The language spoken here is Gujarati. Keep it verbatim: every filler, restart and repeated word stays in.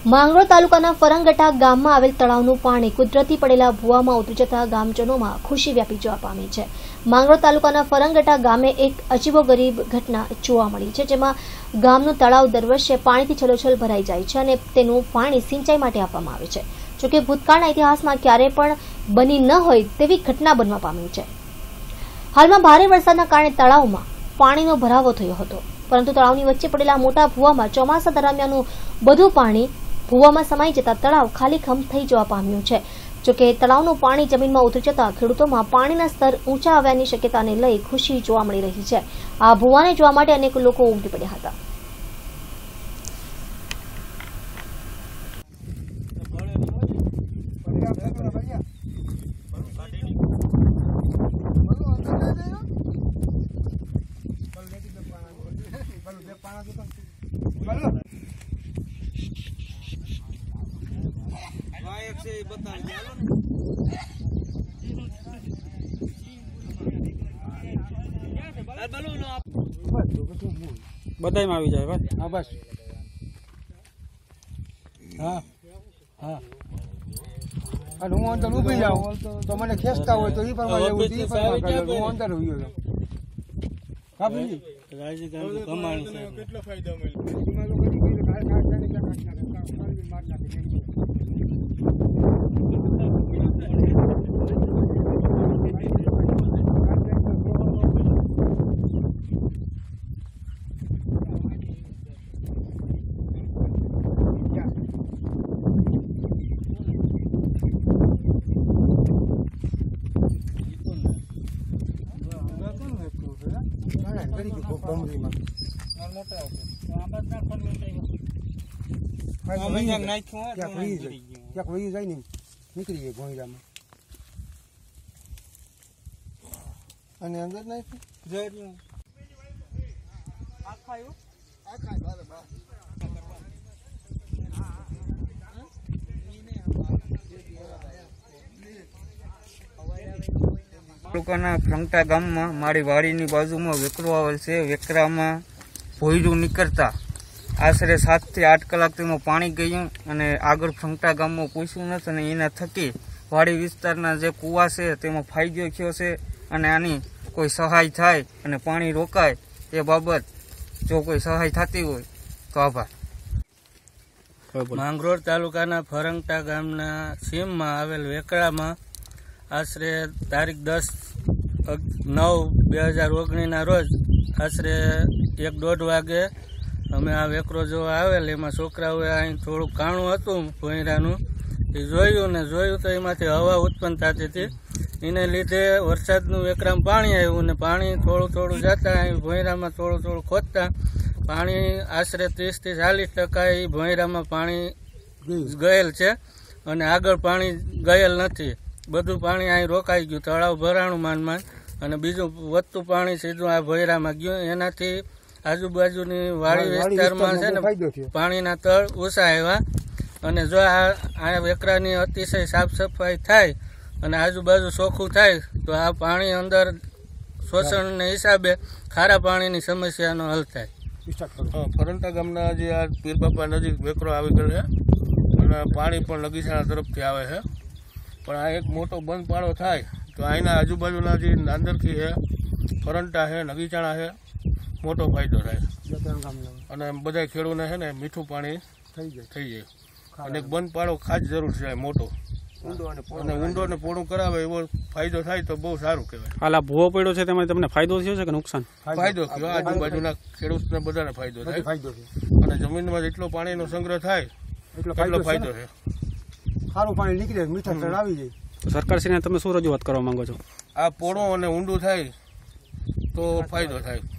માંગરોળ તાલુકાના ફરંગટા ગામમાં આવેલ તળાવનું પાણી કુદરતી પડેલા ભૂવામાં ઉતરી જતા ગામજનોમાં ખુશી વ્યાપી જવા પામી છે। માંગરોળ તાલુકાના ફરંગટા ગામે એક અજીબોગરીબ ઘટના જોવા મળી છે, જેમાં ગામનું તળાવ દર વર્ષે પાણીથી છલોછલ ભરાઈ જાય છે અને તેનું પાણી સિંચાઈ માટે આપવામાં આવે છે। જોકે ભૂતકાળના ઇતિહાસમાં ક્યારેય પણ બની ન હોય તેવી ઘટના બનવા પામી છે। હાલમાં ભારે વરસાદના કારણે તળાવમાં પાણીનો ભરાવો થયો હતો, પરંતુ તળાવની વચ્ચે પડેલા મોટા ભૂવામાં ચોમાસા દરમિયાનનું બધું પાણી ભૂવામાં સમાઈ જતા તળાવ ખાલીખમ થઈ જવા પામ્યું છે। જોકે તળાવનું પાણી જમીનમાં ઉતરી જતા ખેડૂતોમાં પાણીના સ્તર ઊંચા આવવાની શક્યતાને લઈ ખુશી જોવા મળી રહી છે। આ ભૂવાને જોવા માટે અનેક લોકો ઉમટી પડ્યા હતા। બધામાં આવી જાય ભાઈ। હા બસ હા હા અને હું અંદર ઊભી જાઉં તો મને ખેંચતા હોય તો એ પ્રમાણે એવું એ પ્રમાણે હું અંદર ઉભી જાઉં। હા ભાઈ રાજી કમાણ છે, કેટલો ફાયદો ક્યાંક વહી જાય ને નીકળી જાય ભોંયરામાં અને અંદર નાખ્યું તાલુકાના ફરંગટા ગામમાં મારી વાડીની બાજુમાં વેકરો આવેલ છે। વેકરામાં ભોયરું નીકળતા આશરે સાત થી આઠ કલાક તેમાં પાણી ગયું અને આગળ ફરંગટા ગામમાં પૂછ્યું નથી અને એના થકી વાડી વિસ્તારના જે કુવા છે તેમાં ફાયદો થયો છે અને આની કોઈ સહાય થાય અને પાણી રોકાય એ બાબત જો કોઈ સહાય થતી હોય તો આભાર। માંગરોળ તાલુકાના ફરંગટા ગામના સીમમાં આવેલ વેકરામાં આશરે તારીખ દસ નવ બે હજાર ઓગણીસના રોજ આશરે એક દોઢ વાગે અમે આ વેકરો જોવા આવેલ। એમાં છોકરાઓએ અહીં થોડું કાણું હતું ભોંયરાનું, એ જોયું ને જોયું તો એમાંથી હવા ઉત્પન્ન થતી હતી। એને લીધે વરસાદનું વેકરામાં પાણી આવ્યું ને પાણી થોડું થોડું જતા અહીં ભોંયરામાં થોડું થોડું ખોદતા પાણી આશરે ત્રીસથી ચાલીસ ટકા એ ભોંયરામાં પાણી ગયેલ છે અને આગળ પાણી ગયેલ નથી। બધું પાણી અહીં રોકાઈ ગયું, તળાવ ભરાણું માંડ માંડ અને બીજું વધતું પાણી સીધું આ ભોંયરામાં ગયું। એનાથી આજુબાજુની વાડી વિસ્તારમાં છે ને પાણીના તળ ઓછા આવ્યા અને જો આ વેકરાની અતિશય સાફ સફાઈ થાય અને આજુબાજુ ચોખ્ખું થાય તો આ પાણી અંદર શોષણને હિસાબે ખારા પાણીની સમસ્યાનો હલ થાય। ફરંગટા ગામના જે આ પીરબાપા નજીક વેકરો આવી ગયેલ છે અને પાણી પણ નગીસાણા તરફથી આવે છે, પણ આ એક મોટો બંધ પાળો થાય તો અહીંના આજુબાજુના જે નાંદરખી છે, ફરંગટા છે, નગીચાણા છે, મોટો ફાયદો થાય અને બધા ખેડૂતને છે ને મીઠું પાણી થઈ જાય થઈ જાય અને એક બંધ પાળો ખાસ જરૂર છે મોટો અને ઊંડો ને પોળું કરાવે એવો ફાયદો થાય તો બહુ સારું કહેવાય। હાલ આ ભૂવો પડ્યો છે તેમાં તમને ફાયદો થયો છે કે નુકસાન? ફાયદો થયો, આજુબાજુના ખેડૂતને બધાને ફાયદો થાય ફાયદો અને જમીનમાં જેટલો પાણીનો સંગ્રહ થાય એટલો ફાયદો છે। સારું પાણી નીકળે, મીઠા તળ આવી જાય। તો સરકારશ્રીને તમે શું રજૂઆત કરવા માંગો છો? આ પોળું અને ઊંડું થાય તો ફાયદો થાય।